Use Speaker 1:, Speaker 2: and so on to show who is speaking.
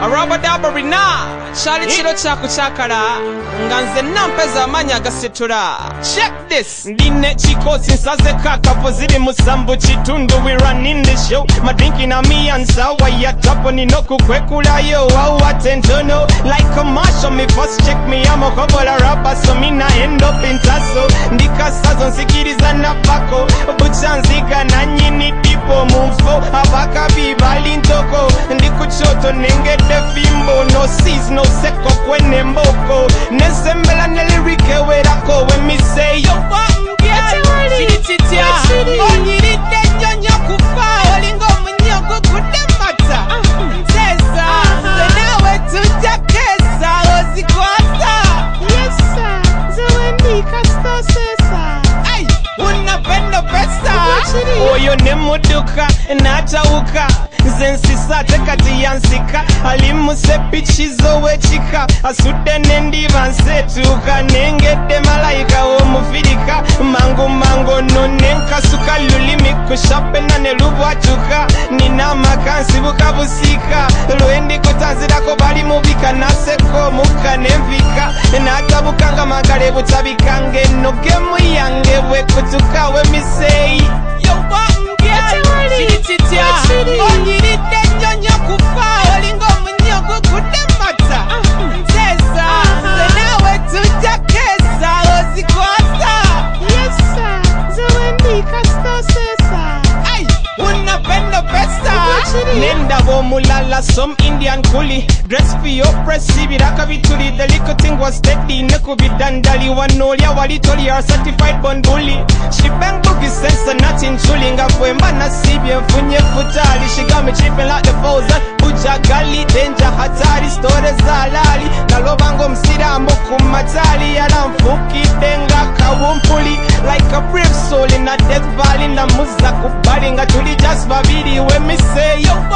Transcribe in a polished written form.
Speaker 1: Rabadaba Chali chiro chakuchakala nganze nampeza amanya gasetura. Check this. Ndine chikosi nsaze kakapo ziri musambu chitundu. We running the show. My drinking a me and sawa ya tapo ninoku kwekula yo. Wow attention like a marshal me first check me amo kobola rapa so me na end up in tasso. Ndika sazo nsikiriza na pako buchanzika na nyini tipo mumfo abaka bibali ntoko ndikuchoto nengede fimbo no seas no seko kwene mboko nesembela nelirike werako when me say yo chititia onyirite nyonyo kufa olingo munyogo kudemata nteza nawe tujakesa ozikwasa yes sir zewendi kasto sesa ay unapenda pesa oyo nemuduka natauka zensisa tekati yansika alimuse pichizo wechika asude nendiva nsetuka nengede malaika omufirika mango nonenkasuka lulimi kushape nane lubwatuka nina makansi bukabusika lwendi kutanzirako bali mubika naseko muka nemvika natabukanga magale butabikange nogemu yange bwekutuka wemisei chititia onyirite nyonyo kufa olingo munyogo kudemata nteza nawe tujakesa ozikwasa yes sir zewendi kasto sesa ay unapenda pesa nenda bomulala some Indian kuli dress for your press biraka bituli the little thing was steady nekubidandali wanolya walitoli are certified bonduli she bang boogie sense nothing chulinga kwemba nasibye mfunye futali she got me chipping like the frozen ujagali danger hatari stories zalali nalobango msiramu kumatali yalamfuki denga kawumpuli like a brave soul in a death valley na muza kubali nga tuli just babiri when me say yo